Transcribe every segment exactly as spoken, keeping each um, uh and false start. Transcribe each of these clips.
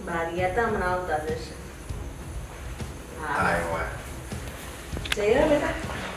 બારિયા તો હમણાં આવતા જશે. હા વાહ જઈએ બેટા.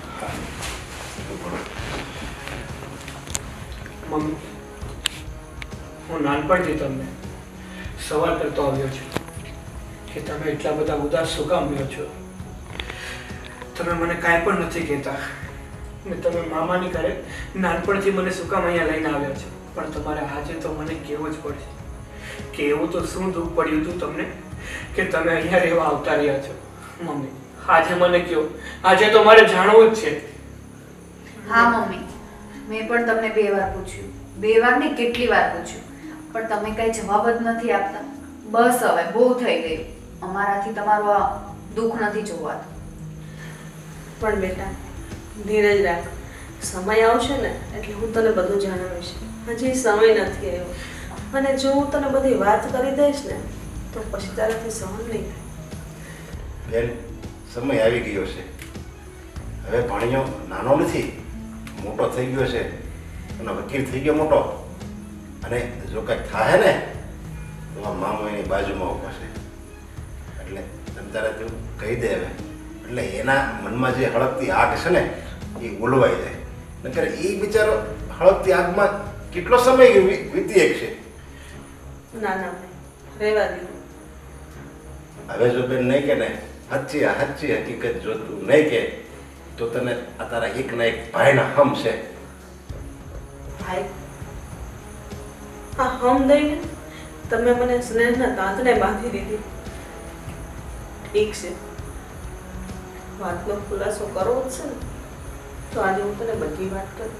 મમ્મી, હું નાનપણથી તમને સવાલ કરતો આવ્યો છું કે તમે એટલા બધા ઉદાસ શું કામ રહ્યો છો? તમે મને કાંઈ પણ નથી કહેતા ને તમે મામાની ઘરે નાનપણથી મને શું કામ અહીંયા લઈને આવ્યા છો? પણ તમારે આજે તો મને કહેવું જ પડશે કે એવું તો શું દુઃખ પડ્યું હતું તમને કે તમે અહીંયા રહેવા આવતા રહ્યા છો? મમ્મી, આજે મને કહો, આજે તો મારે જાણવું જ છે. હા મમ્મી, મેં પણ તમને બે વાર પૂછ્યું, બે વાર ને કેટલી વાર પૂછ્યું, પણ તમે કઈ જવાબ જ નથી આપતા. બસ હવે બહુ થઈ ગયું, અમારાથી તમારું આ દુઃખ નથી જોવાતું. પણ બેટા ધીરજ રાખ, સમય આવશે ને એટલે હું તને બધું જણાવીશ. હજી સમય નથી આવ્યો, અને જો હું તને બધી વાત કરી દઈશ ને તો પછી તારાથી સહન નહીં થાય. બેન, સમય આવી ગયો છે. હવે ભાણિયો નાનો નથી, મોટો થઈ ગયો છે અને વકીલ થઈ ગયો મોટો. અને જો કંઈક થાય ને તો આ મામો એની બાજુમાં ઊભો છે. એટલે તમે તારે તું કહી દે હવે, એટલે એના મનમાં જે હળકતી આગ છે ને એ ઓલવાઈ જાય. નકર એ બિચારો હળકતી આગમાં કેટલો સમય વીતી એક છે. ના ના ભાઈ, રહેવા દીધું. હવે જો બેન નહીં કે ને સાચી સાચી હકીકત જો તું નહીં કે તો તને આ તારા એક ના એક ભાઈના હમ છે. ભાઈ, હા હમ દઈને તમે મને સ્નેહના તાંતને બાંધી દીધી. ઠીક છે, વાતનો ખુલાસો કરવો જ છે ને તો આજે હું તને બધી વાત કરું.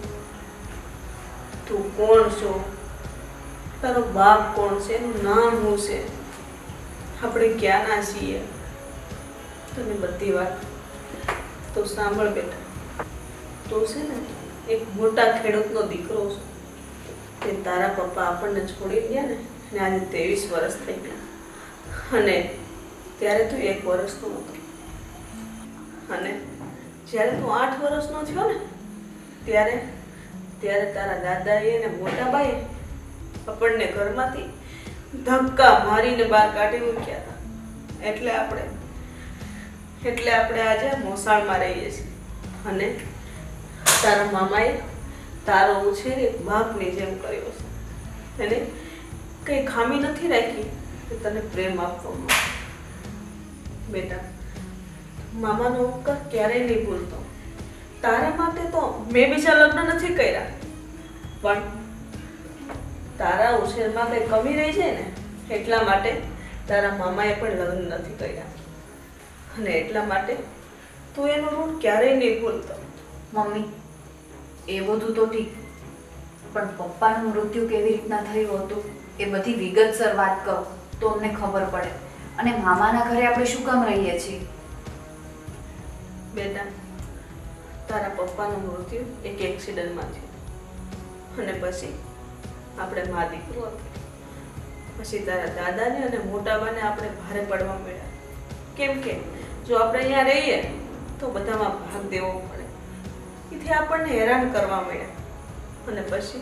તું કોણ છો, તારો બાપ કોણ છે, એનું નામ શું છે, આપણે ક્યાંના છીએ, તને બધી વાત. તો સાંભળ બેટા, તું છે ને એક મોટા ખેડૂતનો દીકરો છે. તે તારા પપ્પા આપણને છોડી ગયા ને અને આજે ત્રેવીસ વર્ષ થઈ ગયા, અને ત્યારે તું એક વર્ષનો હતો. અને જ્યારે તું આઠ વર્ષનો થયો ને ત્યારે ત્યારે તારા દાદાએ અને મોટા બાઈએ આપણને ઘરમાંથી ધક્કા મારીને બહાર કાઢી મૂક્યા હતા. એટલે આપણે એટલે આપણે આજે મોસાળમાં રહીએ છીએ. અને તારા મામાએ તારો ઉછેર એક બાપની જેમ કર્યો છે. એને કંઈ ખામી નથી રાખી કે તને પ્રેમ આપવામાં. બેટા, મામાનો ઉપકાર ક્યારેય નહીં ભૂલતો. તારા માટે તો મેં બીજા લગ્ન નથી કર્યા, પણ તારા ઉછેરમાં કંઈ કમી રહી જાય ને એટલા માટે તારા મામાએ પણ લગ્ન નથી કર્યા, અને એટલા માટે તું એનો ઋણ ક્યારેય નહીં ભૂલતો. મમ્મી, એ બધું તો ઠીક, પણ પપ્પાનું મૃત્યુ કેવી રીતના થયું હતું એ બધી વિગતસર વાત કરો તો અમને ખબર પડે. અને મામાના ઘરે આપણે શું કામ રહીએ છીએ? બેટા, તારા પપ્પાનું મૃત્યુ એક એક્સિડન્ટમાં થયું, અને પછી આપણે મા દીકરો હતો. પછી તારા દાદાને અને મોટાબાને આપણે ભારે પડવા મળ્યા. કેમ કે જો આપણે અહીંયા રહીએ તો બધામાં ભાગ દેવો પડે. એથી આપણને હેરાન કરવા મળ્યા. અને પછી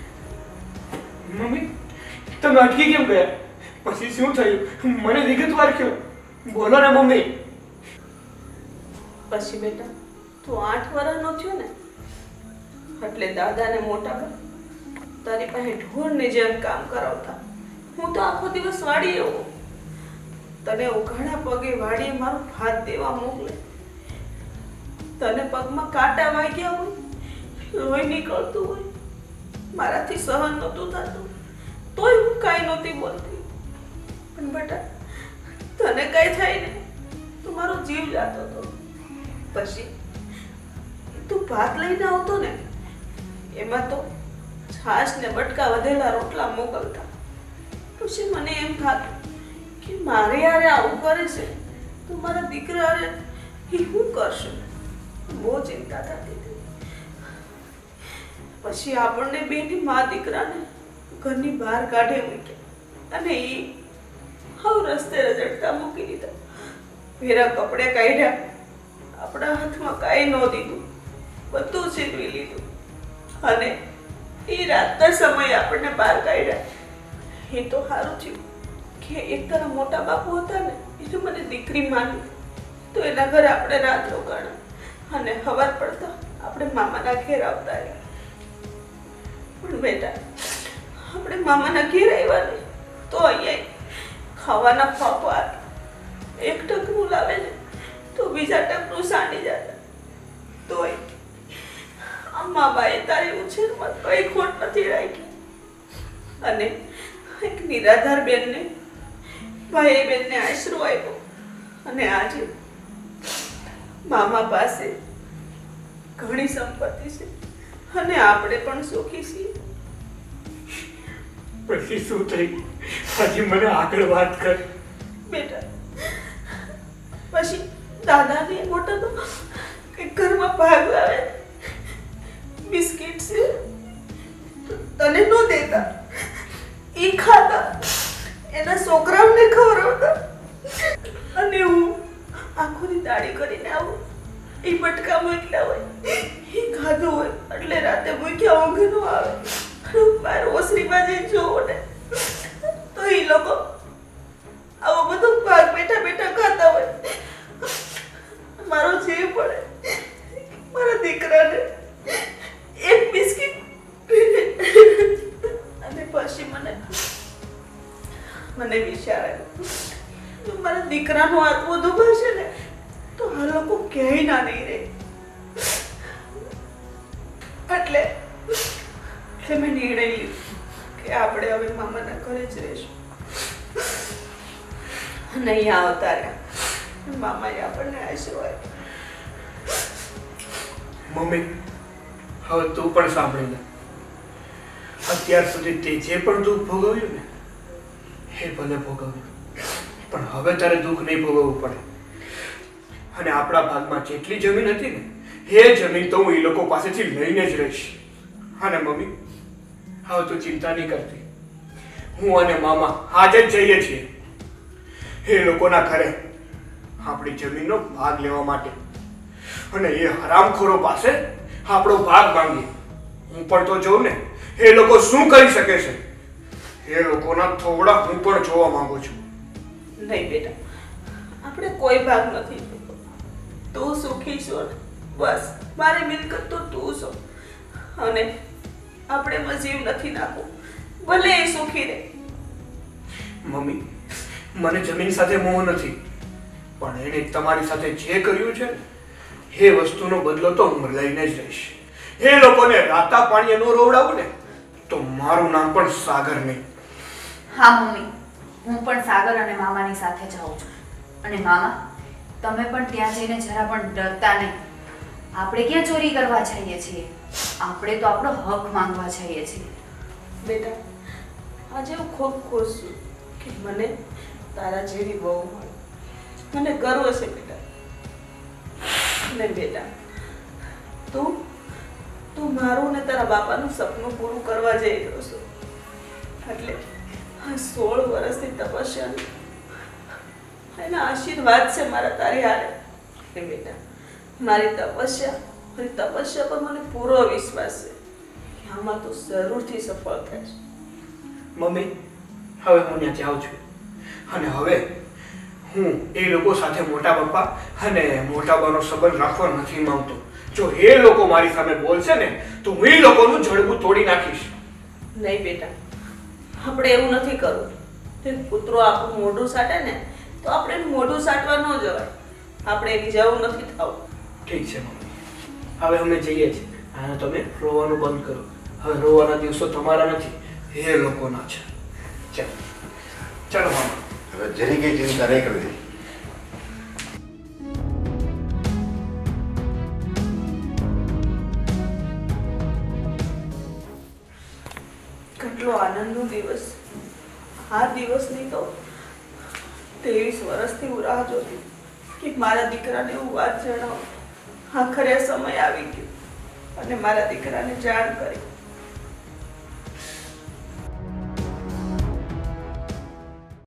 મમ્મી, તમે અટકી કેમ ગયા? પછી શું થયું? મને વિગતવાર કહો, બોલો ને મમ્મી. પછી બેટા તું આઠ વર્ષનો થયો ને એટલે દાદા ને મોટા તારી પાસે ઢોરની જેમ કામ કરાવતા. હું તો આખો દિવસ વાડીએ હોઉં, તને ઉઘાડા પગે વાડીએ મારો હાથ દેવા મોકલે. તને પગમાં કાંટા વાગ્યા હોય, લોહી નીકળતું હોય, મારાથી સહન નહોતું થતું, તોય હું કાંઈ નહોતી બોલતી. પણ બેટા તને કાંઈ થાય ને તો મારો જીવ જાતો હતો. પછી તું ભાત લઈને આવતો ને એમાં તો છાશ ને બટકા વધેલા રોટલા મોકલતા. પછી મને એમ થતું કે મારે યારે આવું કરે છે તો મારા દીકરા યારે એ શું કરશે? બહુ ચિંતા થતી હતી. પછી આપણને બેની મા દીકરાને ઘરની બહાર કાઢી મૂક્યા અને એ હવે રસ્તે રજડતા મૂકી દીધા. ફેરા કપડે કાઢ્યા, આપણા હાથમાં કાંઈ ન દીધું, બધું છીનવી લીધું. અને એ રાતના સમયે આપણને બહાર કાઢ્યા. એ તો સારું થયું કે એક તારા મોટા બાપુ હતા ને એને મને દીકરી માની, તો એના ઘરે આપણે રાત રોકાણા અને સવાર પડતા આપણે મામાના ઘેર આવતા રહ્યા. પણ બેટા આપણે મામાના ઘેર આવ્યા ને તો અહીંયા ખાવાના ફાફો આપે, એક ટકનું લાવે ને તો બીજા ટકનું સાંડી જતા. તોય આ મા બાએ તારી ઉછેરમાં કઈ ખોટ નથી રાખી. અને એક નિરાધાર બેનને ભાઈ બેનને આશરો આપ્યો અને આજે મામા પાસે ઘણી સંપત્તિ છે અને આપણે પણ સુખી છીએ. પછી શું થઈ? હજી મને આગળ વાત કર. બેટા પછી દાદાને મોટા તો કે ઘરમાં ભાગ આવે બિસ્કિટ છે તને નો દેતા, એ ખાતા એના છોકરાઓને ખવડાવતા અને હું આખો દી દાડી કરીને આવું, એ બટકા મૂક્યા હોય એ ખાધું હોય એટલે રાતે મૂક્યા ઊંઘ નો આવે. બાર ઓસરીમાં જઈને જોવો ને તો એ લોકો આવો બધો ભાગ બેઠા બેઠા ખાતા હોય. મારો જીવ પડે મારા દીકરાને એક બિસ્કિટ અને પછી મને મને વિચાર આવ્યો જો મારા દીકરાનો આત્મો દુભાશે ને તો આ લોકો ક્યાંય ના નહીં રહે. એટલે એટલે મેં નિર્ણય લીધો કે આપણે હવે મામાના ઘરે જ રહીશું. અને અહીંયા આવતા રહ્યા મામાએ આપણને આશીર્વાદ. મમ્મી, હવે તું પણ સાંભળી લે. અત્યાર સુધી તે જે પણ દુઃખ ભોગવ્યું ને એ ભલે ભોગવ્યું, પણ હવે તારે દુઃખ નહીં ભોગવવું પડે. અને આપણા ભાગમાં જેટલી જમીન હતી ને એ જમીન તો હું એ લોકો પાસેથી લઈને જ રહીશ. અને મમ્મી, હવે તું ચિંતા નહીં કરતી. હું અને મામા આજે જ જઈએ છીએ એ લોકોના ઘરે આપણી જમીનનો ભાગ લેવા માટે. અને એ હરામખોરો પાસે આપણો ભાગ માંગીએ. હું પણ તો જોઉં ને એ લોકો શું કરી શકે છે. એ લોકોના થોડા હું પણ જોવા માંગુ છું. નહીં બેટા, આપણે કોઈ ભાગ નથી જોતો. તું સુખી છો ને બસ મારી મિલકત તો તું છો. અને આપણે એમાં જીવ નથી નાખવું, ભલે એ સુખી રહે. મમ્મી, મને જમીન સાથે મોહ નથી, પણ એણે તમારી સાથે જે કર્યું છે ને એ વસ્તુનો બદલો તો હું લઈને જ રહીશ. એ લોકોને રાતા પાણીએ નો રોવડાવું ને તો મારું નામ પણ સાગર નહીં. હા મમ્મી, હું પણ સાગર અને મામાની સાથે જાઉં છું. અને મામા, તમે પણ ત્યાં જઈને જરા પણ ડરતા નહીં. આપણે ક્યાં ચોરી કરવા જઈએ છીએ, આપણે તો આપણો હક માંગવા જઈએ છીએ. બેટા આજે હું ખૂબ ખુશ છું કે મને તારા જેવી બહુ મળી. મને ગર્વ છે બેટા. ને બેટા તું તું મારું ને તારા બાપાનું સપનું પૂરું કરવા જઈ રહ્યો છો. એટલે આ સોળ વર્ષની તપસ્યા એના આશીર્વાદ છે મારા તારી હારે. ને બેટા મારી તપસ્યા મારી તપસ્યા પર મને પૂરો વિશ્વાસ છે કે આમાં તું જરૂરથી સફળ થઈશ. મમ્મી, હવે હું ત્યાં જાઉં છું. અને હવે હું એ લોકો સાથે મોટા પપ્પા અને મોટા બાનો સંબંધ રાખવા નથી માંગતો. જો એ લોકો મારી સામે બોલશે ને તો હું એ લોકોનું જડબું તોડી નાખીશ. નહીં બેટા, આપણે એવું નથી કરવું. પુત્રો આપણું મોઢું સાટે ને તો આપણે એનું મોઢું સાટવા ન જવાય. આપણે એની જવું નથી થવું. ઠીક છે મમ્મી, હવે અમે જઈએ છીએ. અને તમે રોવાનું બંધ કરો. હવે રોવાના દિવસો તમારા નથી, એ લોકોના છે. ચાલો ચાલો મામા, હવે જરી કઈ ચિંતા નહીં કરવી. કેટલો આનંદનો દિવસ. આ દિવસની તો ત્રેવીસ વર્ષથી હું રાહ જોતી કે મારા દીકરાને હું વાત જણાવું. આખરે સમય આવી ગયો અને મારા દીકરાને જાણ કરી.